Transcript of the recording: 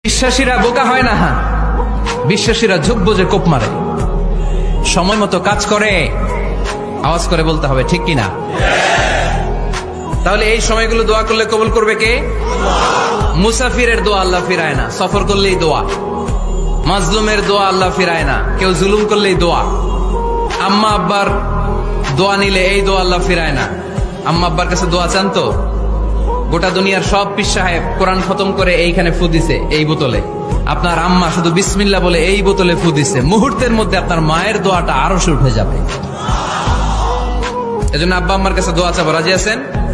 বিশ্বাসীরা বোকা হয় না, বিশ্বাসীরা ঝুঁক বুঝে কোপ মারে, সময় মতো কাজ করে। আওয়াজ করে বলতে হবে ঠিক কিনা? তাহলে এই সময়গুলো দোয়া করলে কবুল করবে কে? মুসাফিরের দোয়া আল্লাহ ফিরায় না, সফর করলেই দোয়া। মাজলুমের দোয়া আল্লাহ ফিরায় না, কেউ জুলুম করলেই দোয়া। আম্মা আব্বার দোয়া নিলে এই দোয়া আল্লাহ ফিরায় না। আম্মা আব্বার কাছে দোয়া চান তো? গোটা দুনিয়ার সব পীর সাহেব কোরআন খতম করে এইখানে ফু দিছে এই বোতলে, আপনার আম্মা শুধু বিসমিল্লাহ বলে এই বোতলে ফু দিছে, মুহূর্তের মধ্যে আপনার মায়ের দোয়াটা আরো উঠে যাবে। এজন্য আব্বা আম্মার কাছে দোয়া চাবো, রাজি আছেন?